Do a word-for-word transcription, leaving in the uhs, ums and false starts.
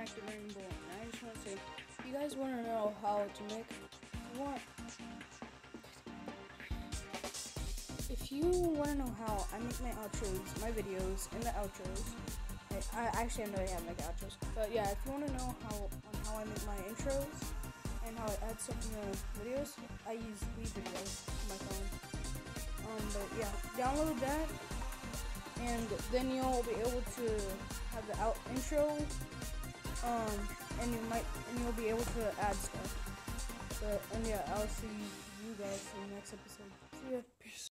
Active Rainbow, and I just want to say, if you guys want to know how to make, if you want, if you want to know how I make my outros, my videos, and the outros, I, I actually I know I have like outros, but yeah, if you want to know how on how I make my intros and how I add stuff in the videos, I use WeVideo on my phone. Um, but yeah, download that, and then you'll be able to have the out intro, um, and you might and you'll be able to add stuff. But and yeah, I'll see you guys in the next episode. See ya. Peace.